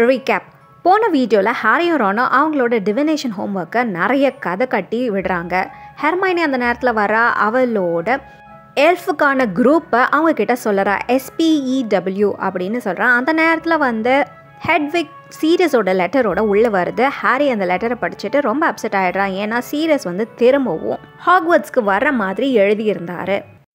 Recap. போன வீடியோவில் ஹாரியும் ரானும் அவங்களோட டிவினேஷன் ஹோம்ஒர்க்கை நிறைய கதை கட்டி விடுறாங்க. ஹெர்மைனி அந்த நேரத்தில் வர அவளோட எல்ஃபுக்கான குரூப்பை அவங்கக்கிட்ட சொல்கிறா. SPEW அப்படின்னு சொல்கிறான். அந்த நேரத்தில் வந்து ஹெட்விக் சீரியஸோட லெட்டரோட உள்ளே வருது. ஹாரி அந்த லெட்டரை படிச்சுட்டு ரொம்ப அப்செட் ஆகிடுறான். ஏன்னா சீரியஸ் வந்து திரும்பவும் ஹாக்வர்ட்ஸ்க்கு வர்ற மாதிரி எழுதியிருந்தார்.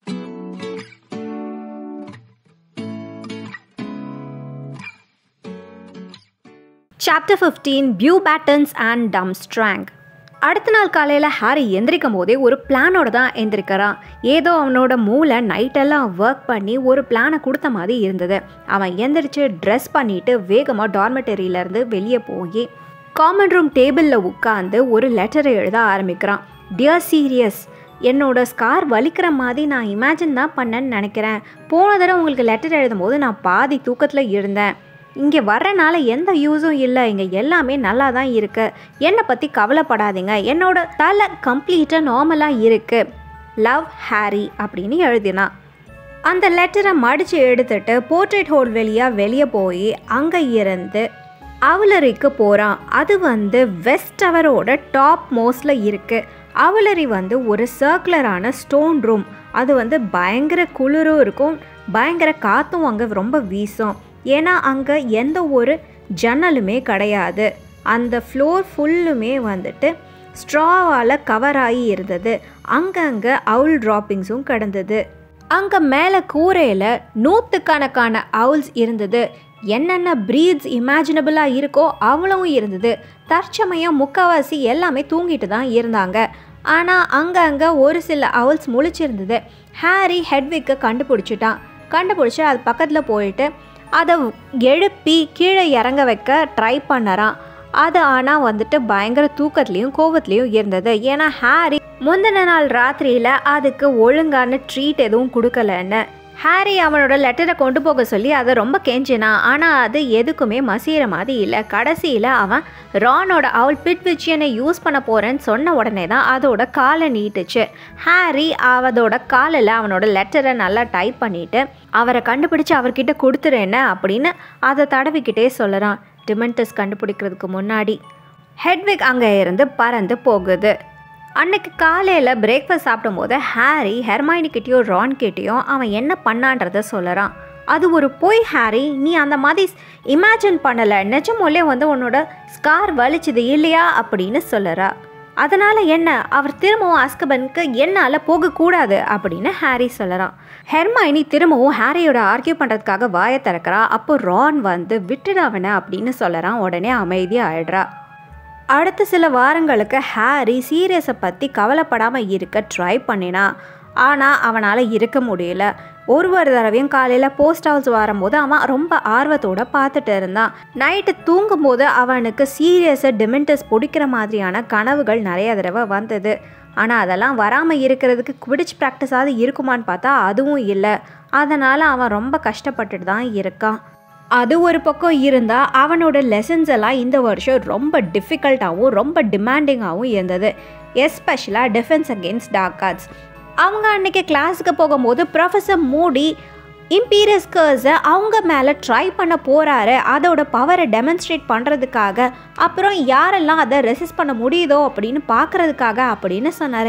Chapter 15 Beaubatons and Drumstang. அடுத்த நாள் காலையில் ஹாரி எந்திரிக்கும் போதே ஒரு பிளானோட தான் எந்திரிக்கிறான். ஏதோ அவனோட மூளை நைட்டெல்லாம் ஒர்க் பண்ணி ஒரு பிளானை கொடுத்த மாதிரி இருந்தது. அவன் எந்திரிச்சு ட்ரெஸ் பண்ணிவிட்டு வேகமாக டார்மெட்டரியிலேருந்து வெளியே போய் காமன் ரூம் டேபிளில் உட்காந்து ஒரு லெட்டரை எழுத ஆரம்பிக்கிறான். டியர் சீரியஸ், என்னோட ஸ்கார் வலிக்கிற மாதிரி நான் இமேஜின் தான் பண்ணேன்னு நினைக்கிறேன். போன தடவை உங்களுக்கு லெட்டர் எழுதும் போது நான் பாதி தூக்கத்தில் இருந்தேன். இங்கே வர்றனால எந்த யூஸும் இல்லை. இங்கே எல்லாமே நல்லா தான் இருக்குது. என்னை பற்றி கவலைப்படாதீங்க. என்னோட தலை கம்ப்ளீட்டாக நார்மலாக இருக்குது. லவ் ஹாரி அப்படின்னு எழுதினான். அந்த லெட்டரை மடித்து எடுத்துட்டு போர்ட்ரேட் ஹோல் வெளியே போய் அங்கே இருந்து அவலரிக்கு போகிறான். அது வந்து வெஸ்ட் டவரோட டாப் மோஸ்டில் இருக்குது. அவலரி வந்து ஒரு சர்க்குலரான ஸ்டோன் ரூம். அது வந்து பயங்கர குளிரும் இருக்கும், பயங்கர காற்றும் அங்கே ரொம்ப வீசும். ஏன்னா அங்கே எந்த ஒரு ஜன்னலுமே கிடையாது. அந்த ஃப்ளோர் ஃபுல்லுமே வந்துட்டு ஸ்ட்ராவால் கவர் ஆகி இருந்தது. அங்கங்கே அவுல் ட்ராப்பிங்ஸும் கிடந்தது. அங்கே மேலே கூரையில் நூற்றுக்கணக்கான அவுல்ஸ் இருந்தது. என்னென்ன ப்ரீட்ஸ் இமேஜினபிளாக இருக்கோ அவ்வளவும் இருந்தது. தற்சமயம் முக்கால்வாசி எல்லாமே தூங்கிட்டு தான் இருந்தாங்க. ஆனால் அங்கங்கே ஒரு சில அவுல்ஸ் முழிச்சிருந்தது. ஹாரி ஹெட்விக்கை கண்டுபிடிச்சி அது பக்கத்தில் போயிட்டு அதை எழுப்பி கீழே இறங்க வைக்க ட்ரை பண்ணறான். அது ஆனால் வந்துட்டு பயங்கர தூக்கத்துலேயும் கோவத்துலேயும் இருந்தது. ஏன்னா ஹாரி முந்தின நாள் ராத்திரியில் அதுக்கு ஒழுங்கான ட்ரீட் எதுவும் கொடுக்கலன்னு ஹாரி அவனோட லெட்டரை கொண்டு போக சொல்லி அதை ரொம்ப கெஞ்சினான். ஆனால் அது எதுக்குமே மசிகிற மாதிரி இல்லை. கடைசியில் அவன் ரானோட அவள் பிட்விச்சியனை யூஸ் பண்ண போகிறேன்னு சொன்ன உடனே தான் அதோட காலை நீட்டுச்சு. ஹாரி அதோட காலில் அவனோட லெட்டரை நல்லா டைப் பண்ணிவிட்டு அவரை கண்டுபிடிச்சி அவர்கிட்ட கொடுத்துறேன்னு அப்படின்னு அதை தடவிக்கிட்டே சொல்லுறான். டிமெண்டஸ் கண்டுபிடிக்கிறதுக்கு முன்னாடி ஹெட்விக் அங்கே இருந்து பறந்து போகுது. அன்னைக்கு காலையில் பிரேக்ஃபாஸ்ட் சாப்பிடும்போது ஹாரி ஹெர்மைனிக்கிட்டேயும் ரான்கிட்டேயும் அவன் என்ன பண்ணான்றதை சொல்லுறான். அது ஒரு பொய் ஹாரி, நீ அந்த மாதிரி இமேஜின் பண்ணலை. நிஜமோலே வந்து உன்னோட ஸ்கார் வலிச்சுது இல்லையா அப்படின்னு சொல்லுறா. அதனால் என்ன, அவர் திரும்பவும் அஸ்கபனுக்கு என்னால் போகக்கூடாது அப்படின்னு ஹாரி சொல்லுறான். ஹெர்மைனி திரும்பவும் ஹாரியோட ஆர்கியூ பண்ணுறதுக்காக வாயை திறக்கிறா. அப்போ ரான் வந்து விட்டுடு அவனை அப்படின்னு சொல்லுறான். உடனே அமைதியாக ஆயிடுறா. அடுத்த சில வாரங்களுக்கு ஹாரி சீரியஸை பற்றி கவலைப்படாமல் இருக்க ட்ரை பண்ணினான். ஆனால் அவனால் இருக்க முடியல. ஒரு தடவையும் காலையில் போஸ்ட் ஹவுஸ் வரும்போது அவன் ரொம்ப ஆர்வத்தோடு பார்த்துட்டு இருந்தான். நைட்டு தூங்கும்போது அவனுக்கு சீரியஸை டிமெண்டஸ் பிடிக்கிற மாதிரியான கனவுகள் நிறைய தடவை வந்தது. ஆனால் அதெல்லாம் வராமல் இருக்கிறதுக்கு குவிடிச் ப்ராக்டிஸாவது இருக்குமான்னு பார்த்தா அதுவும் இல்லை. அதனால் அவன் ரொம்ப கஷ்டப்பட்டுட்டு தான் இருக்கான். அது ஒரு பக்கம் இருந்தால் அவனோட லெசன்ஸ் எல்லாம் இந்த வருஷம் ரொம்ப டிஃபிகல்ட்டாகவும் ரொம்ப டிமாண்டிங்காகவும் இருந்தது. எஸ்பெஷலாக டிஃபென்ஸ் அகெயின்ஸ்ட் டார்க் ஆர்ட்ஸ். அவங்க அன்றைக்கி கிளாஸுக்கு போகும்போது ப்ரொஃபஸர் மூடி இம்பீரியஸ் கர்ஸை அவங்க மேலே ட்ரை பண்ண போகிறாரு, அதோட பவரை டெமான்ஸ்ட்ரேட் பண்ணுறதுக்காக. அப்புறம் யாரெல்லாம் அதை ரெசிஸ்ட் பண்ண முடியுதோ அப்படின்னு பார்க்குறதுக்காக அப்படின்னு சொன்னார்.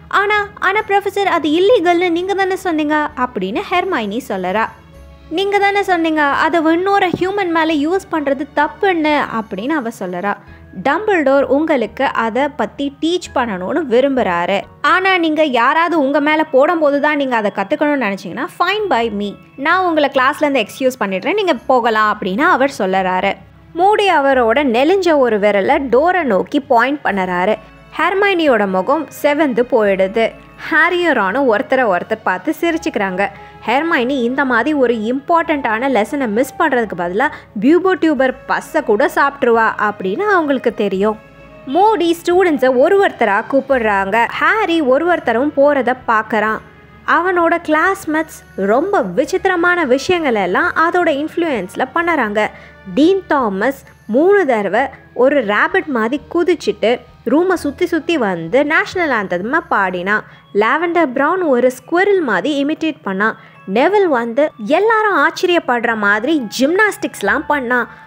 ஆனால் ப்ரொஃபஸர் அது இல்லீகல்னு நீங்கள் தானே சொன்னீங்க அப்படின்னு ஹெர்மைனி சொல்லுறா. நீங்கள் தானே சொன்னீங்க அதை இன்னொரு ஹியூமன் மேலே யூஸ் பண்ணுறது தப்புன்னு அப்படின்னு அவ சொல்லுறா. டம்பிள்டோர் உங்களுக்கு அதை பற்றி டீச் பண்ணணும்னு விரும்புகிறாரு. ஆனால் நீங்கள் யாராவது உங்கள் மேலே போடும்போது தான் நீங்கள் அதை கற்றுக்கணும்னு நினச்சிங்கன்னா ஃபைன் பை மீ, நான் உங்களை கிளாஸ்லேருந்து எக்ஸ்கியூஸ் பண்ணிடுறேன், நீங்கள் போகலாம் அப்படின்னு அவர் சொல்லுறாரு. மூடி அவரோட நெலிஞ்ச ஒரு விரலை டோரை நோக்கி பாயிண்ட் பண்ணுறாரு. ஹெர்மைனியோட முகம் செவந்து போயிடுது. ஹாரியும் ரானும் ஒருத்தர் பார்த்து சிரிச்சுக்கிறாங்க. ஹெர்மைனி இந்த மாதிரி ஒரு இம்பார்ட்டண்ட்டான லெசனை மிஸ் பண்ணுறதுக்கு பதிலாக பியூபோடியூபர் பஸ்ஸை கூட சாப்பிட்ருவா அப்படின்னு அவங்களுக்கு தெரியும். மூடி ஸ்டூடெண்ட்ஸை ஒருத்தராக கூப்பிடுறாங்க. ஹாரி ஒருத்தரும் போகிறத பார்க்குறான். அவனோட கிளாஸ்மேட்ஸ் ரொம்ப விசித்திரமான விஷயங்கள் எல்லாம் அதோட இன்ஃப்ளூயன்ஸில் பண்ணுறாங்க. டீன் தாமஸ் 3 தடவை ஒரு ரேபிட் மாதிரி குதிச்சுட்டு ரூமை சுற்றி வந்து நேஷ்னல் ஆந்தம் பாடினான். லாவெண்டர் ப்ரவுன் ஒரு ஸ்குவரில் மாதிரி இமிட்டேட் பண்ணான். நெவில் வந்து எல்லாரும் ஆச்சரியப்படுற மாதிரி ஜிம்னாஸ்டிக்ஸ்லாம் பண்ணான்.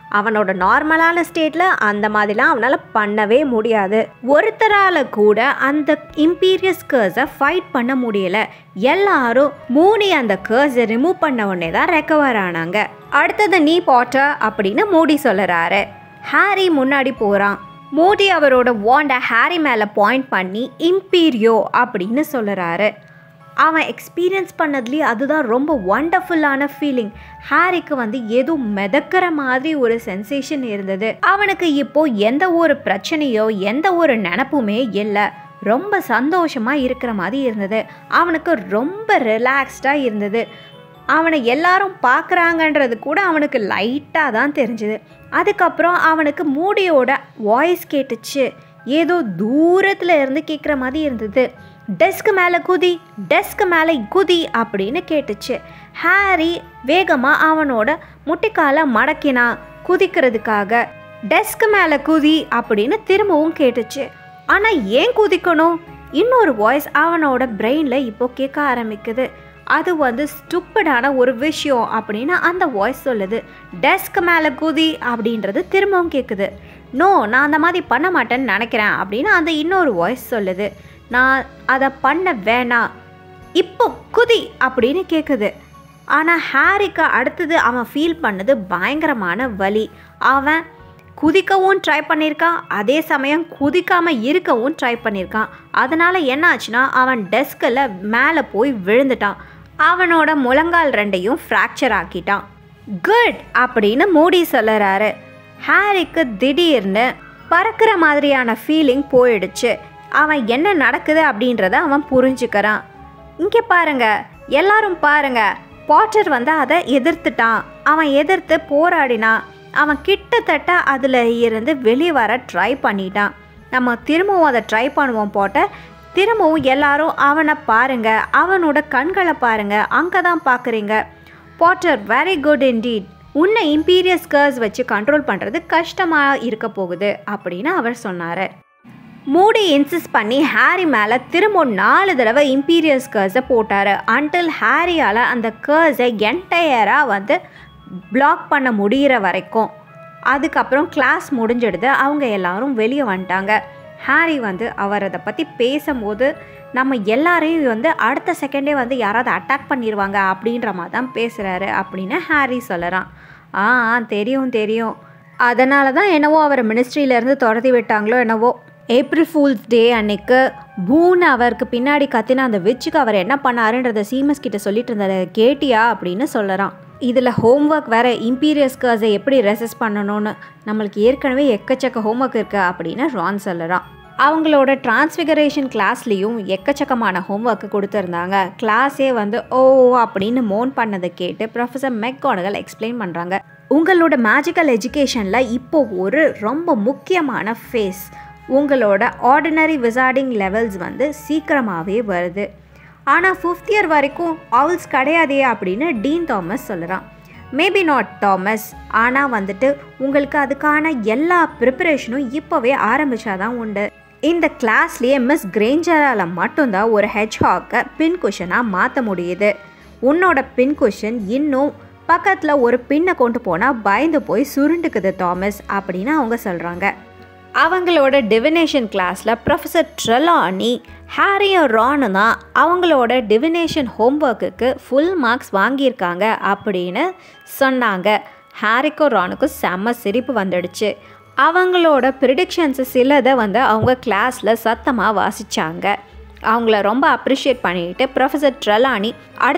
அவனோட நார்மலான ஸ்டேட்டில் அந்த மாதிரிலாம் அவனால் பண்ணவே முடியாது. ஒருத்தரால் கூட அந்த இம்பீரியஸ் கர்ஸை ஃபைட் பண்ண முடியல. எல்லாரும் மூடி அந்த கர்ஸை ரிமூவ் பண்ண உடனே தான் ரெக்கவர் ஆனாங்க. அடுத்தது நீ பாட்டர் அப்படின்னு மூடி சொல்லுறாரு. ஹாரி முன்னாடி போகிறான். மூடி அவரோட வாண்டை ஹாரி மேலே பாயிண்ட் பண்ணி இம்பீரியோ அப்படின்னு சொல்லுறாரு. அவன் எக்ஸ்பீரியன்ஸ் பண்ணதுலேயே அதுதான் ரொம்ப ஒண்டர்ஃபுல்லான ஃபீலிங். ஹாரிக்கு ஏதோ மிதக்கிற மாதிரி ஒரு சென்சேஷன் இருந்தது. அவனுக்கு இப்போது எந்த ஒரு பிரச்சனையோ எந்த ஒரு நினப்புமே இல்லை. ரொம்ப சந்தோஷமாக இருக்கிற மாதிரி இருந்தது. அவனுக்கு ரொம்ப ரிலாக்ஸ்டாக இருந்தது. அவனை எல்லாரும் பார்க்குறாங்கன்றது கூட அவனுக்கு லைட்டாக தான் தெரிஞ்சுது. அதுக்கப்புறம் அவனுக்கு மூடியோட வாய்ஸ் கேட்டுச்சு. ஏதோ தூரத்தில் இருந்து கேட்குற மாதிரி இருந்தது. டெஸ்க் மேலே குதி, டெஸ்க் மேலே குதி அப்படின்னு கேட்டுச்சு. ஹாரி வேகமாக அவனோட முட்டிக்காலை மடக்கினான் குதிக்கிறதுக்காக. டெஸ்க் மேலே குதி அப்படின்னு திரும்பவும் கேட்டுச்சு. ஆனால் ஏன் குதிக்கணும்? இன்னொரு வாய்ஸ் அவனோட பிரெயினில் இப்போ கேட்க ஆரம்பிக்குது. அது ஸ்டூப்பிடான ஒரு விஷயம் அப்படின்னு அந்த வாய்ஸ் சொல்லுது. டெஸ்க் மேலே குதி அப்படின்றது திரும்பவும் கேட்குது. நோ, நான் அந்த மாதிரி பண்ண மாட்டேன்னு நினைக்கிறேன் அப்படின்னு அந்த இன்னொரு வாய்ஸ் சொல்லுது. நான் அதை பண்ண வேணாம், இப்போ குதி அப்படின்னு கேட்குது. ஆனால் ஹாரிக்கு அடுத்தது அவன் ஃபீல் பண்ணது பயங்கரமான வலி. அவன் குதிக்கவும் ட்ரை பண்ணியிருக்கான், அதே சமயம் குதிக்காமல் இருக்கவும் ட்ரை பண்ணியிருக்கான். அதனால் என்ன ஆச்சுன்னா அவன் டெஸ்கில் மேலே போய் விழுந்துட்டான். அவனோட முழங்கால் ரெண்டையும் ஃப்ராக்சர் ஆக்கிட்டான். குட் அப்படின்னு மூடி சொல்லுறாரு. ஹாரிக்கு திடீர்னு பறக்கிற மாதிரியான ஃபீலிங் போயிடுச்சு. அவன் என்ன நடக்குது அப்படின்றத அவன் புரிஞ்சுக்கிறான். இங்கே பாருங்க, எல்லாரும் பாருங்க, பாட்டர் அதை எதிர்த்துட்டான். அவன் எதிர்த்து போராடினான். அவன் கிட்டத்தட்ட அதில் இருந்து வெளியே வர ட்ரை பண்ணிட்டான். நம்ம திரும்பவும் அதை ட்ரை பண்ணுவோம் பாட்டர். திரும்பவும் எல்லாரும் அவனை பாருங்க, அவனோட கண்களை பாருங்க, அங்கே தான் பார்க்குறீங்க. Potter, very good indeed. உன்னை இம்பீரியஸ் கர்ஸ் வச்சு கண்ட்ரோல் பண்ணுறது கஷ்டமாக இருக்க போகுது அப்படின்னு அவர் சொன்னார். மூடி இன்சிஸ்ட் பண்ணி ஹாரி மேலே திரும்ப 4 தடவை இம்பீரியஸ் கர்ஸை போட்டார். அன்டில் ஹாரியால் அந்த கர்ஸை என்டையராக பிளாக் பண்ண முடிகிற வரைக்கும். அதுக்கப்புறம் கிளாஸ் முடிஞ்சிடுது. அவங்க எல்லாரும் வெளியே வந்துட்டாங்க. ஹாரி அவர் அதை பற்றி பேசும்போது நம்ம எல்லாரையும் அடுத்த செகண்டே யாராவது அட்டாக் பண்ணிடுவாங்க அப்படின்ற மாதிரி தான் பேசுகிறாரு அப்படின்னு ஹாரி சொல்லுறான். தெரியும், அதனால தான் என்னவோ அவரை மினிஸ்ட்ரியிலேருந்து துரத்தி விட்டாங்களோ என்னவோ. ஏப்ரல் ஃபூல்ஸ் டே அன்னைக்கு பூன் அவருக்கு பின்னாடி கத்தின அந்த விச்சுக்கு அவர் என்ன பண்ணாருன்றதை சீமஸ் கிட்ட சொல்லிட்டு இருந்ததை கேட்டியா அப்படின்னு சொல்லுறான். இதில் ஹோம்ஒர்க் வேறு, இம்பீரியஸ் கர்ஸை எப்படி ரெசிஸ்ட் பண்ணணும்னு நம்மளுக்கு ஏற்கனவே எக்கச்சக்க ஹோம்ஒர்க் இருக்குது அப்படின்னு ரான் சொல்லுறான். அவங்களோட டிரான்ஸ்ஃபிகரேஷன் கிளாஸ்லேயும் எக்கச்சக்கமான ஹோம்ஒர்க்கு கொடுத்துருந்தாங்க. கிளாஸே ஓ அப்படின்னு மோன் பண்ணதை கேட்டு ப்ரொஃபஸர் மெக்கோனகல் எக்ஸ்பிளைன் பண்ணுறாங்க. உங்களோட மேஜிக்கல் எஜுகேஷனில் இப்போது ஒரு ரொம்ப முக்கியமான ஃபேஸ். உங்களோட ஆர்டினரி விசார்டிங் லெவல்ஸ் சீக்கிரமாகவே வருது. ஆனால் 5th இயர் வரைக்கும் ஆவல்ஸ் கிடையாதே அப்படின்னு டீன் தாமஸ் சொல்லுறான். மேபி நாட் தாமஸ், ஆனால் உங்களுக்கு அதுக்கான எல்லா ப்ரிப்பரேஷனும் இப்போவே ஆரம்பித்தாதான் உண்டு. இந்த கிளாஸ்லேயே மிஸ் கிரேஞ்சரால் மட்டும்தான் ஒரு ஹெட்ஜ்ஹாக்கை பின் குஷனாக மாற்ற முடியுது. உன்னோட பின் குஷன் இன்னும் பக்கத்தில் ஒரு பின்னை கொண்டு போனால் பயந்து போய் சுருண்டுக்குது தாமஸ் அப்படின்னு அவங்க சொல்கிறாங்க. அவங்களோட டிவினேஷன் கிளாஸில் ப்ரொஃபஸர் ட்ரெலானி, ஹாரியும் ரானும் தான் அவங்களோட டிவினேஷன் ஹோம்ஒர்க்குக்கு ஃபுல் மார்க்ஸ் வாங்கியிருக்காங்க அப்படின்னு சொன்னாங்க. ஹாரிக்கும் ரானுக்கும் செம்ம சிரிப்பு வந்துடுச்சு. அவங்களோட ப்ரிடிக்ஷன்ஸு சிலதை அவங்க கிளாஸில் சத்தமாக வாசித்தாங்க. அவங்கள ரொம்ப அப்ரிஷியேட் பண்ணிட்டு ப்ரொஃபஸர் ட்ரெலானி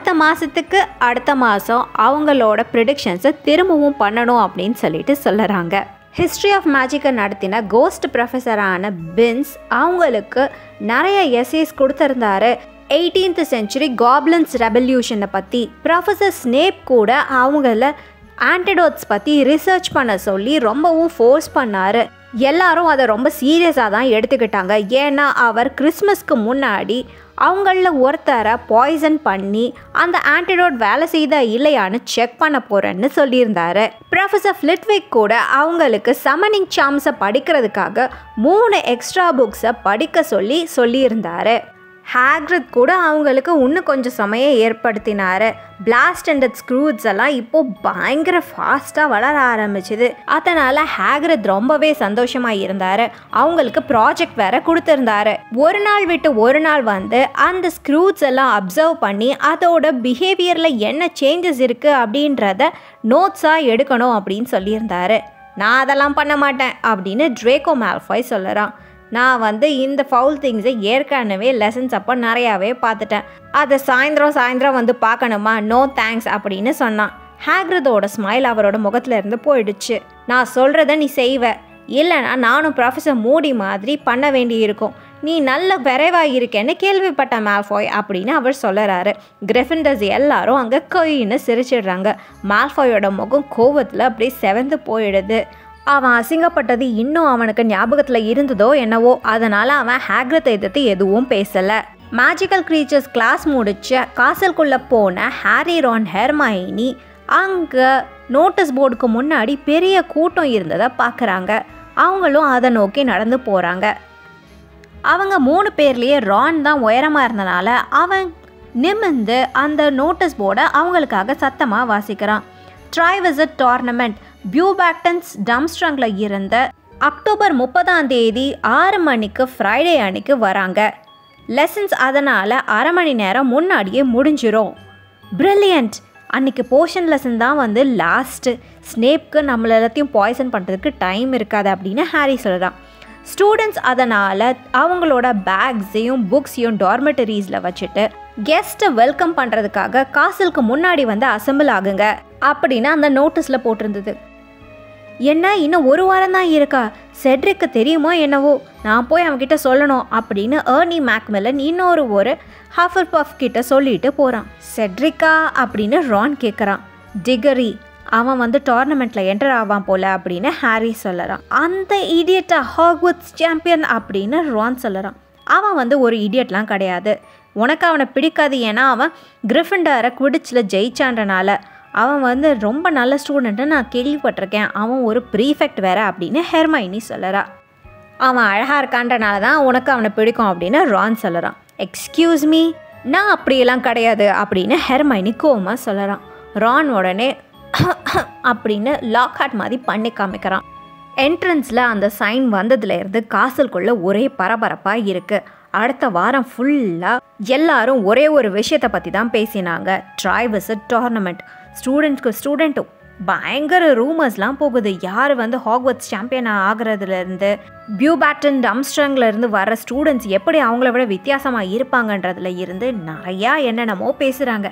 அடுத்த மாதம் அவங்களோட ப்ரிடிக்ஷன்ஸை திரும்பவும் பண்ணணும் அப்படின்னு சொல்லிட்டு சொல்லுறாங்க. ஹிஸ்ட்ரி ஆஃப் மேஜிக்கை நடத்தின கோஸ்ட் ப்ரொஃபஸரான பின்ஸ் அவங்களுக்கு நிறைய எஸ்ஏஸ் கொடுத்துருந்தாரு. 18th century காப்லன்ஸ் ரெவல்யூஷனை பற்றி. ப்ரொஃபஸர் ஸ்னேப் கூட அவங்கள ஆன்டிடோட்ஸ் பற்றி ரிசர்ச் பண்ண சொல்லி ரொம்பவும் ஃபோர்ஸ் பண்ணார். எல்லாரும் அதை ரொம்ப சீரியஸாக தான் எடுத்துக்கிட்டாங்க. ஏன்னா அவர் கிறிஸ்மஸ்க்கு முன்னாடி அவங்களில் ஒருத்தரை பாய்சன் பண்ணி அந்த ஆன்டிடோட் வேலை செய்தா இல்லையான்னு செக் பண்ண போகிறேன்னு சொல்லியிருந்தாரு. ப்ரொஃபஸர் ஃப்ளிட்விக் கூட அவங்களுக்கு சமனிங் சாம்ஸை படிக்கிறதுக்காக 3 எக்ஸ்ட்ரா புக்ஸை படிக்க சொல்லியிருந்தாரு. ஹாக்ரிட் கூட அவங்களுக்கு இன்னும் கொஞ்சம் சமயம் ஏற்படுத்தினார். பிளாஸ்ட் அண்ட் ஸ்க்ரூட்ஸ் எல்லாம் இப்போது பயங்கர ஃபாஸ்ட்டாக வளர ஆரம்பிச்சுது. அதனால் ஹாக்ரிட் ரொம்பவே சந்தோஷமாக இருந்தார். அவங்களுக்கு ப்ராஜெக்ட் வேறு கொடுத்துருந்தாரு. ஒரு நாள் விட்டு ஒரு நாள் வந்து அந்த ஸ்க்ரூட்ஸ் எல்லாம் அப்சர்வ் பண்ணி அதோட பிஹேவியரில் என்ன சேஞ்சஸ் இருக்குது அப்படின்றத நோட்ஸாக எடுக்கணும் அப்படின்னு சொல்லியிருந்தாரு. நான் அதெல்லாம் பண்ண மாட்டேன் அப்படின்னு ட்ரேக்கோ மால்ஃபாய் சொல்லுறான். நான் வந்து இந்த ஃபவுல் திங்ஸை ஏற்கனவே லெசன்ஸ் அப்போ நிறையாவே பார்த்துட்டேன். அதை சாயந்தரம் வந்து பார்க்கணுமா? நோ தேங்க்ஸ் அப்படின்னு சொன்னான். ஹாக்ரிதோட ஸ்மைல் அவரோட முகத்தில் இருந்து போயிடுச்சு. நான் சொல்கிறத நீ செய்வ, இல்லைனா நானும் ப்ரொஃபஸர் மூடி மாதிரி பண்ண வேண்டி இருக்கும். நீ நல்ல விரைவாக இருக்கேன்னு கேள்விப்பட்ட மால்ஃபாய் அப்படின்னு அவர் சொல்லுறாரு. கிரிஃபிண்டர்ஸ் எல்லாரும் அங்கே கொயின்னு சிரிச்சிடுறாங்க. மால்ஃபாயோட முகம் கோவத்தில் அப்படியே செவந்து போயிடுது. அவன் அசிங்கப்பட்டது இன்னும் அவனுக்கு ஞாபகத்தில் இருந்ததோ என்னவோ, அதனால் அவன் ஹாக்ரித்தை எதிர்த்து எதுவும் பேசலை. மேஜிக்கல் க்ரீச்சர்ஸ் கிளாஸ் முடிச்ச காசல்குள்ளே போன ஹாரி, ரான், ஹெர்மைனி அங்கே நோட்டீஸ் போர்டுக்கு முன்னாடி பெரிய கூட்டம் இருந்ததை பார்க்குறாங்க. அவங்களும் அதை நோக்கி நடந்து போகிறாங்க. அவங்க 3 பேர்லேயே ரான் தான் உயரமாக இருந்தனால அவன் நிமிர்ந்து அந்த நோட்டீஸ் போர்டை அவங்களுக்காக சத்தமாக வாசிக்கிறான். ட்ரை விசிட் டோர்னமெண்ட் பியூபேட்டன்ஸ் டம்ஸ்ட்ராங்கில் இருந்த அக்டோபர் 30 6 மணிக்கு ஃப்ரைடே அன்னைக்கு வராங்க. லெசன்ஸ் அதனால் அரை மணி நேரம் முன்னாடியே முடிஞ்சிரும். பிரில்லியன்ட். அன்றைக்கி போர்ஷன் லெசன் தான் வந்து லாஸ்ட்டு. ஸ்னேப்க்கு நம்மள எல்லாத்தையும் பாய்சன் பண்ணுறதுக்கு டைம் இருக்காது அப்படின்னு ஹாரி சொல்கிறான். ஸ்டூடெண்ட்ஸ் அதனால் அவங்களோட பேக்ஸையும் புக்ஸையும் டார்மெட்டரிஸில் வச்சுட்டு கெஸ்ட்டை வெல்கம் பண்ணுறதுக்காக காசலுக்கு முன்னாடி வந்து அசம்பிள் ஆகுங்க அப்படின்னு அந்த நோட்டீஸில் போட்டிருந்தது. என்ன, இன்னும் 1 வாரம் தான் இருக்கா? செட்ரிக்கு தெரியுமோ என்னவோ, நான் போய் அவன்கிட்ட சொல்லணும் அப்படின்னு ஏர்னி மேக்மில்லன் ஒரு ஹஃபர்பஃப் கிட்ட சொல்லிட்டு போகிறான். செட்ரிக்கா அப்படின்னு ரான் கேட்குறான். டிகரி, அவன் வந்து டோர்னமெண்ட்டில் என்டர் ஆவான் போல அப்படின்னு ஹாரி சொல்லுறான். அந்த இடியட்டா ஹாக்வர்ட்ஸ் சாம்பியன் அப்படின்னு ரான் சொல்லுறான். அவன் வந்து ஒரு இடியட்லாம் கிடையாது. உனக்கு அவனை பிடிக்காது, ஏன்னா அவன் கிரிஃபிண்டரை குவிடிச்சில் ஜெயிச்சான்றனால. அவன் வந்து ரொம்ப நல்ல ஸ்டூடெண்ட்டு நான் கேள்விப்பட்டிருக்கேன். அவன் ஒரு ப்ரீஃபெக்ட் வேறு அப்படின்னு ஹெர்மைனி சொல்லுறா. அவன் அழகாக இருக்கான்றனால தான் உனக்கு அவனை பிடிக்கும் அப்படின்னு ரான் சொல்லுறான். எக்ஸ்கியூஸ் மீ, நான் அப்படியெல்லாம் கிடையாது அப்படின்னு ஹெர்மைனி கோவமாக சொல்லுறான். ரான் உடனே அப்படின்னு லாக்ஹார்ட் மாதிரி பண்ணி காமிக்கிறான். என்ட்ரன்ஸில் அந்த சைன் வந்ததுலேருந்து காசலுக்குள்ளே ஒரே பரபரப்பாக இருக்குது. அடுத்த வாரம் ஃபுல்லாக எல்லாரும் ஒரே ஒரு விஷயத்தை பற்றி தான் பேசினாங்க. Try visit tournament. ஸ்டூடெண்ட்டு பயங்கர ரூமர்ஸ்லாம் போகுது. யார் வந்து ஹாக்வர்ட்ஸ் சாம்பியன் ஆகிறதுலேருந்து, பியூபாட்டன் டம்ஸ்ட்ராங்லேருந்து வர ஸ்டூடெண்ட்ஸ் எப்படி அவங்கள விட வித்தியாசமாக இருப்பாங்கன்றதுல இருந்து நிறையா என்னென்னமோ பேசுகிறாங்க.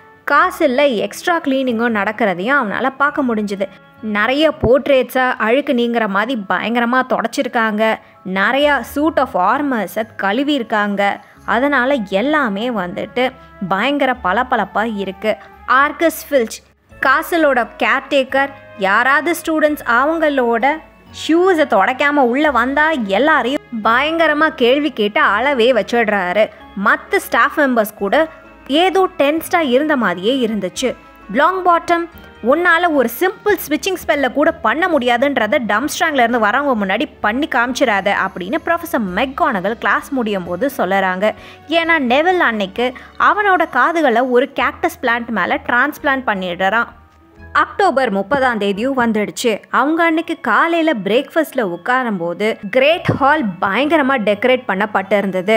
காசில் எக்ஸ்ட்ரா கிளீனிங்கும் நடக்கிறதையும் அவனால் பார்க்க முடிஞ்சுது. நிறைய போர்ட்ரேட்ஸை அழுக்கு நீங்கிற மாதிரி பயங்கரமாக தொடச்சிருக்காங்க. நிறையா சூட் ஆஃப் ஆர்மர்ஸை கழுவியிருக்காங்க. அதனால் எல்லாமே வந்துட்டு பயங்கர பளபளப்பாக இருக்குது. ஆர்கஸ் ஃபில்ச், காசலோட கேர்டேக்கர், யாராவது ஸ்டூடெண்ட்ஸ் அவங்களோட ஷூஸை தொடக்காமல் உள்ளே வந்தால் எல்லாரையும் பயங்கரமாக கேள்வி கேட்டு அளவே வச்சிடுறாரு. மற்ற ஸ்டாஃப் மெம்பர்ஸ் கூட ஏதோ டென்ஸ்டாக இருந்த மாதிரியே இருந்துச்சு. லாங் பாட்டம், உன்னால் ஒரு சிம்பிள் ஸ்விட்சிங் ஸ்பெல்லில் கூட பண்ண முடியாதுன்றதை டம்ஸ்ட்ராங்லேருந்து வரவங்க முன்னாடி பண்ணி காமிச்சிடாத அப்படின்னு ப்ரொஃபஸர் மெக்கானகல் கிளாஸ் முடியும் போது சொல்லுறாங்க. ஏன்னா நெவில் அன்னைக்கு அவனோட காதுகளை ஒரு கேக்டஸ் பிளான்ட் மேலே டிரான்ஸ்பிளான்ட் பண்ணிடுறான். அக்டோபர் 30 வந்துடுச்சு. அவங்க அன்னைக்கு காலையில் பிரேக்ஃபாஸ்ட்டில் உட்காரும்போது கிரேட் ஹால் பயங்கரமாக டெக்கரேட் பண்ணப்பட்டு இருந்தது.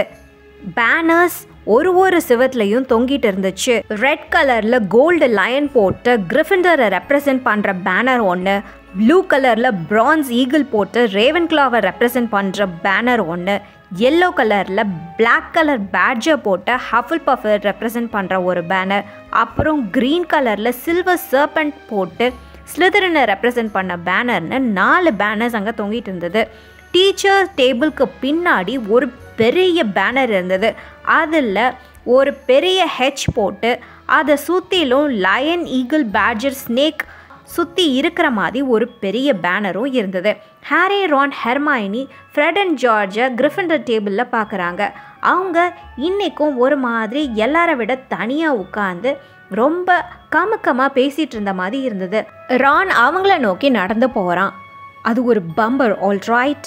பேனர்ஸ் ஒரு சிவத்துலையும் தொங்கிட்டு இருந்துச்சு. ரெட் கலரில் கோல்டு லயன் போட்டு கிரிஃபிண்டரை ரெப்ரசன்ட் பண்ணுற பேனர் ஒன்று, ப்ளூ கலரில் பிரான்ஸ் ஈகிள் போட்டு ரேவன் கிளாவை ரெப்ரசன்ட் பண்ணுற பேனர் ஒன்று, எல்லோ கலரில் பிளாக் கலர் பேட்ஜை போட்டு ஹஃபில் பஃபை ரெப்ரசன்ட் பண்ணுற ஒரு பேனர், அப்புறம் க்ரீன் கலரில் சில்வர் சர்பெண்ட் போட்டு ஸ்லிதரினை ரெப்ரசன்ட் பண்ண பேனர்னு 4 பேனர்ஸ் அங்கே தொங்கிட்டு இருந்தது. டீச்சர் டேபிளுக்கு பின்னாடி ஒரு பெரிய பேனர் இருந்தது. அதில் ஒரு பெரிய ஹெச் போட்டு அதை சுற்றிலும் லயன், ஈகிள், பேட்ஜர், ஸ்னேக் சுற்றி இருக்கிற மாதிரி ஒரு பெரிய பேனரும் இருந்தது. Harry, Ron, Hermione, Fred and ஜார்ஜை கிரிஃபிண்டர் டேபிளில் பார்க்குறாங்க. அவங்க இன்றைக்கும் ஒரு மாதிரி எல்லாரை விட தனியாக உட்காந்து ரொம்ப கமுக்கமாக பேசிகிட்டு இருந்த மாதிரி இருந்தது. ரான் அவங்கள நோக்கி நடந்து போகிறான். அது ஒரு பம்பர், ஆல்ரைட்.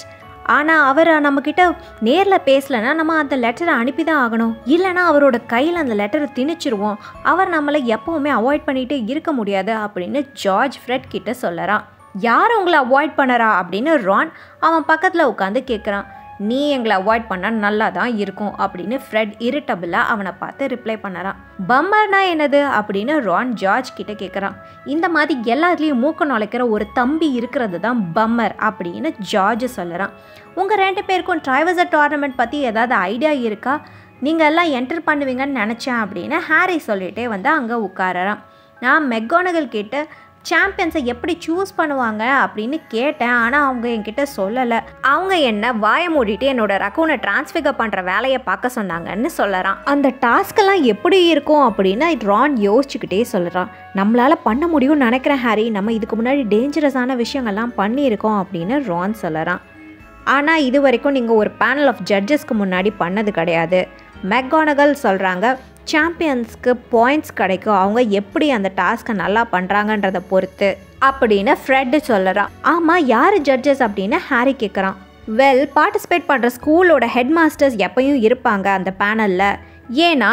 ஆனால் அவர் நம்மக்கிட்ட நேரில் பேசலைன்னா நம்ம அந்த லெட்டரை அனுப்பி தான் ஆகணும், இல்லைனா அவரோட கையில் அந்த லெட்டரை திணிச்சிருவோம், அவர் நம்மளை எப்போவுமே அவாய்ட் பண்ணிகிட்டே இருக்க முடியாது அப்படின்னு ஜார்ஜ் ஃப்ரெட் கிட்ட சொல்லறான். யார் உங்களை அவாய்ட் பண்ணறா அப்படின்னு ரான் அவன் பக்கத்தில் உட்காந்து கேட்குறான். நீ எங்களை அவாய்ட் பண்ணால் நல்லா தான் இருக்கும் அப்படின்னு ஃப்ரெட் இரிட்டபிளாக அவனை பார்த்து ரிப்ளை பண்ணறான். பம்மர்னா என்னது அப்படின்னு ரான் ஜார்ஜ் கிட்ட கேட்குறான். இந்த மாதிரி எல்லாத்துலேயும் மூக்க நுழைக்கிற ஒரு தம்பி இருக்கிறது தான் பம்மர் அப்படின்னு ஜார்ஜ் சொல்லுறான். உங்கள் 2 பேருக்கும் ட்ரைவர்ஸர் டோர்னமெண்ட் பற்றி ஏதாவது ஐடியா இருக்கா, நீங்கள் எல்லாம் என்டர் பண்ணுவீங்கன்னு நினச்சேன் அப்படின்னு ஹாரி சொல்லிகிட்டே வந்து அங்கே உட்காரறான். நான் மெக்கானகல் கிட்ட சாம்பியன்ஸை எப்படி சூஸ் பண்ணுவாங்க அப்படின்னு கேட்டேன், ஆனால் அவங்க என்கிட்ட சொல்லலை. அவங்க என்ன வாயை மூடிட்டு என்னோட ரக்கூனை டிரான்ஸ்ஃபிகர் பண்ணுற வேலையை பார்க்க சொன்னாங்கன்னு சொல்லறான். அந்த டாஸ்கெல்லாம் எப்படி இருக்கும் அப்படின்னு ரான் யோசிச்சுக்கிட்டே சொல்கிறான். நம்மளால் பண்ண முடியும்னு நினைக்கிறேன் ஹாரி, நம்ம இதுக்கு முன்னாடி டேஞ்சரஸான விஷயங்கள்லாம் பண்ணியிருக்கோம் அப்படின்னு ரான் சொல்லறான். ஆனால் இது வரைக்கும் நீங்கள் ஒரு பேனல் ஆஃப் ஜட்ஜஸ்க்கு முன்னாடி பண்ணது கிடையாது. மெக்கானகல் சொல்கிறாங்க சாம்பியன்ஸ்க்கு பாயிண்ட்ஸ் கிடைக்கும் அவங்க எப்படி அந்த டாஸ்க்கை நல்லா பண்ணுறாங்கன்றதை பொறுத்து அப்படின்னு ஃப்ரெட் சொல்லறான். ஆமாம், யார் ஜட்ஜஸ் அப்படின்னு ஹாரி கேட்குறான். வெல், பார்ட்டிசிபேட் பண்ணுற ஸ்கூலோட ஹெட் மாஸ்டர்ஸ் எப்பயும் இருப்பாங்க அந்த பேனலில். ஏன்னா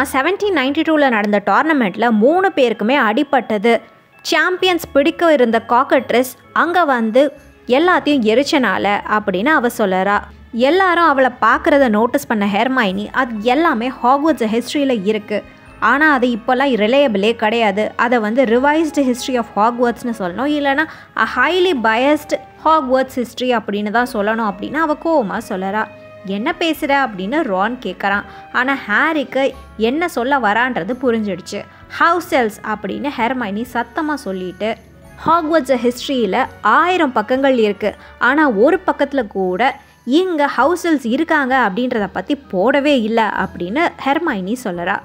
1792 நடந்த டோர்னமெண்ட்டில் 3 பேருக்குமே அடிபட்டது. சாம்பியன்ஸ் பிடிக்க இருந்த காக்கட்ரிஸ் அங்கே வந்து எல்லாத்தையும் எரிச்சனால அப்படின்னு அவ சொல்லறா. எல்லாரும் அவளை பார்க்குறத நோட்டீஸ் பண்ண ஹெர்மைனி அது எல்லாமே ஹாக்வர்ட்ஸ் ஹிஸ்ட்ரியில் இருக்குது, ஆனால் அது இப்போல்லாம் ரிலையபிளே கிடையாது, அதை வந்து ரிவைஸ்டு ஹிஸ்ட்ரி ஆஃப் ஹாக்வர்ட்ஸ்னு சொல்லணும், இல்லைனா a highly biased Hogwarts history அப்படின்னு தான் சொல்லணும் அப்படின்னு அவள் கோவமாக சொல்லறா. என்ன பேசுகிற அப்படின்னு ரான் கேட்குறான். ஆனால் ஹாரிக்கு என்ன சொல்ல வரான்றது புரிஞ்சிடுச்சு. ஹவுஸ் எல்ஸ் அப்படின்னு ஹெர்மைனி சத்தமாக சொல்லிட்டு ஹாக்வர்ட்ஸ் ஹிஸ்ட்ரியில் 1000 பக்கங்கள் இருக்குது, ஆனால் ஒரு பக்கத்தில் கூட இங்கே ஹவுஸ் எல்ஸ் இருக்காங்க அப்படின்றத பற்றி போடவே இல்லை அப்படின்னு ஹெர்மைனி சொல்லறா.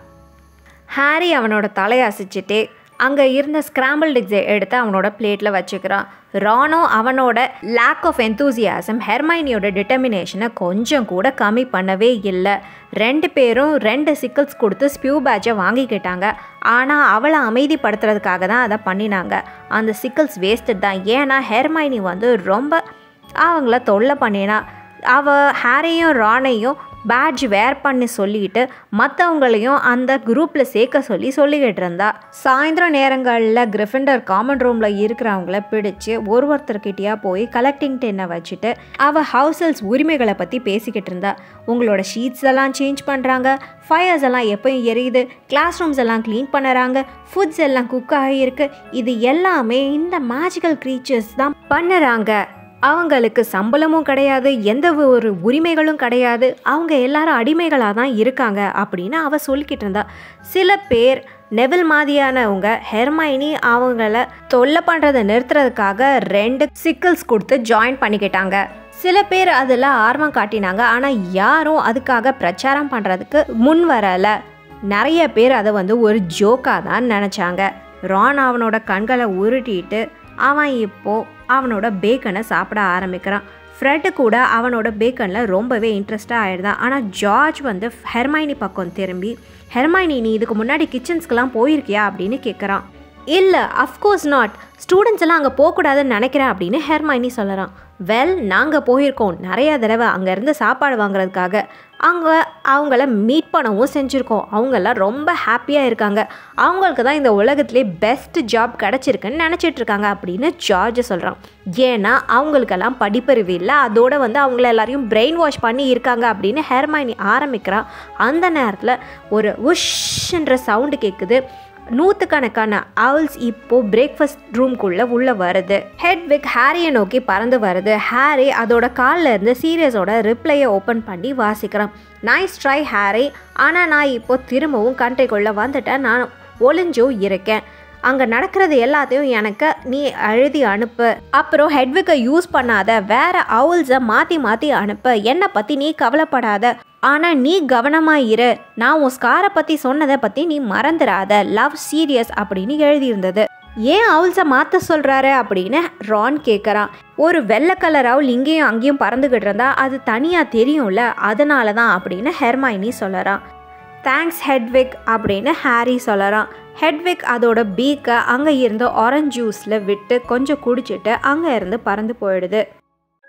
ஹாரி அவனோட தலையசிச்சுட்டே அங்கே இருந்த ஸ்கிராம்பிள்ட் எக்ஸை எடுத்து அவனோட பிளேட்டில் வச்சுக்கிறான். ரானோ அவனோட லேக் ஆஃப் எந்தூசியாசம் ஹெர்மைனியோட டிட்டர்மினேஷனை கொஞ்சம் கூட கம்மி பண்ணவே இல்லை. 2 பேரும் 2 சிக்கிள்ஸ் கொடுத்து ஸ்பியூ பேட்சை வாங்கிக்கிட்டாங்க. ஆனால் அவளை அமைதிப்படுத்துறதுக்காக தான் அதை பண்ணினாங்க. அந்த சிக்கிள்ஸ் வேஸ்டட் தான். ஏன்னா ஹெர்மைனி வந்து ரொம்ப அவங்கள தொல்லை பண்ணினா. அவள் ஹாரியும் ரானையும் பேட்ஜ் வேர் பண்ணி சொல்லிட்டு மற்றவங்களையும் அந்த குரூப்பில் சேர்க்க சொல்லிக்கிட்டு இருந்தா. சாயந்தரம் நேரங்களில் கிரிஃபிண்டர் காமன் ரூமில் இருக்கிறவங்கள பிடிச்சி ஒருத்தர்கிட்டயா போய் கலெக்டிங் டென்னை வச்சுட்டு அவள் ஹவுஸ் எல்ஸ் உரிமைகளை பற்றி பேசிக்கிட்டு இருந்தா. உங்களோட ஷீட்ஸ் எல்லாம் சேஞ்ச் பண்ணுறாங்க, ஃபயர்ஸ் எல்லாம் எப்போயும் எரியுது, கிளாஸ் ரூம்ஸ் எல்லாம் க்ளீன் பண்ணுறாங்க, ஃபுட்ஸ் எல்லாம் குக் ஆகியிருக்கு, இது எல்லாமே இந்த மேஜிக்கல் க்ரீச்சர்ஸ் தான் பண்ணுறாங்க. அவங்களுக்கு சம்பளமும் கிடையாது, எந்த ஒரு உரிமைகளும் கிடையாது, அவங்க எல்லாரும் அடிமைகளாக தான் இருக்காங்க அப்படின்னு அவள் சொல்லிக்கிட்டு இருந்தா. சில பேர் நெவில் மாதிரியானவங்க ஹெர்மைனி அவங்கள தொல்லை பண்ணுறதை நிறுத்துறதுக்காக 2 சிக்கிள்ஸ் கொடுத்து ஜாயின் பண்ணிக்கிட்டாங்க. சில பேர் அதில் ஆர்வம் காட்டினாங்க, ஆனால் யாரும் அதுக்காக பிரச்சாரம் பண்ணுறதுக்கு முன் வரலை. நிறைய பேர் அதை வந்து ஒரு ஜோக்காக தான் நினச்சாங்க. ரான் அவனோட கண்களை உருட்டிட்டு அவன் இப்போது அவனோட பேக்கனை சாப்பிட ஆரம்பிக்கிறான். ஃப்ரெட்டு கூட அவனோட பேக்கனில் ரொம்பவே இன்ட்ரெஸ்டாக ஆகிடுதான். ஆனால் ஜார்ஜ் வந்து ஹெர்மைனி பக்கம் திரும்பி, ஹெர்மைனி நீ இதுக்கு முன்னாடி கிச்சன்ஸ்க்கெலாம் போயிருக்கியா அப்படின்னு கேட்குறான். இல்லை, அஃப்கோர்ஸ் நாட், ஸ்டூடெண்ட்ஸ் எல்லாம் அங்கே போகக்கூடாதுன்னு நினைக்கிறேன் அப்படின்னு ஹெர்மைனி சொல்லறான். வெல், நாங்கள் போயிருக்கோம் நிறையா தடவை அங்கேருந்து சாப்பாடு வாங்குறதுக்காக. அங்கே அவங்கள மீட் பண்ணவும் செஞ்சுருக்கோம். அவங்கெல்லாம் ரொம்ப ஹாப்பியாக இருக்காங்க. அவங்களுக்கு தான் இந்த உலகத்திலே பெஸ்ட் ஜாப் கிடச்சிருக்குன்னு நினச்சிட்ருக்காங்க அப்படின்னு ஜார்ஜ் சொல்கிறான். ஏன்னா அவங்களுக்கெல்லாம் படிப்பறிவு இல்லை, அதோடு வந்து அவங்கள எல்லாரையும் பிரெயின் வாஷ் பண்ணி இருக்காங்க அப்படின்னு ஹெர்மைனி ஆரம்பிக்கிறான். அந்த நேரத்தில் ஒரு உஷ்ன்ற சவுண்டு கேட்குது. நூற்றுக்கணக்கான owls இப்போது பிரேக்ஃபாஸ்ட் ரூம்குள்ளே உள்ளே வருது. ஹெட்விக் ஹாரியை நோக்கி பறந்து வருது. ஹாரி அதோட காலில் இருந்து சீரியஸோட ரிப்ளையை ஓப்பன் பண்ணி வாசிக்கிறான். நைஸ் ட்ரை ஹாரி, ஆனால் நான் இப்போது திரும்பவும் கண்ட்ரிக்குள்ளே வந்துட்டேன், நான் ஒளிஞ்சும் இருக்கேன். அங்கே நடக்கிறது எல்லாத்தையும் எனக்கு நீ எழுதி அனுப்பு. அப்புறம் ஹெட்விக்கை யூஸ் பண்ணாத, வேறு owlsஸை மாற்றி அனுப்பு. என்னை பற்றி நீ கவலைப்படாத, ஆனால் நீ கவனமாக இரு. நான் உன் ஸ்காரை பற்றி சொன்னதை பற்றி நீ மறந்துடாத. லவ் சீரியஸ் அப்படின்னு எழுதியிருந்தது. ஏன் owlsஸை மாற்ற சொல்கிறாரு அப்படின்னு ரான் கேட்குறான். ஒரு வெள்ளை கலர் owl இங்கேயும் அங்கேயும் பறந்துக்கிட்டு இருந்தா அது தனியாக தெரியும்ல, அதனால தான் அப்படின்னு ஹெர்மைனி சொல்லறான். தேங்க்ஸ் ஹெட்விக் அப்படின்னு ஹாரி சொல்லறான். ஹெட்விக் அதோட பீக்கை அங்கே இருந்து ஆரஞ்ச் ஜூஸில் விட்டு கொஞ்சம் குடிச்சிட்டு அங்கே இருந்து பறந்து போயிடுது.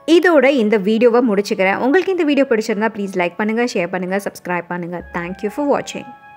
இதோட இந்த வீடியோவை முடிச்சுக்கிறேன். உங்களுக்கு இந்த வீடியோ பிடிச்சிருந்தா ப்ளீஸ் லைக் பண்ணுங்கள், ஷேர் பண்ணுங்கள், சப்ஸ்கிரைப் பண்ணுங்கள். தேங்க்யூ ஃபார் வாட்சிங்.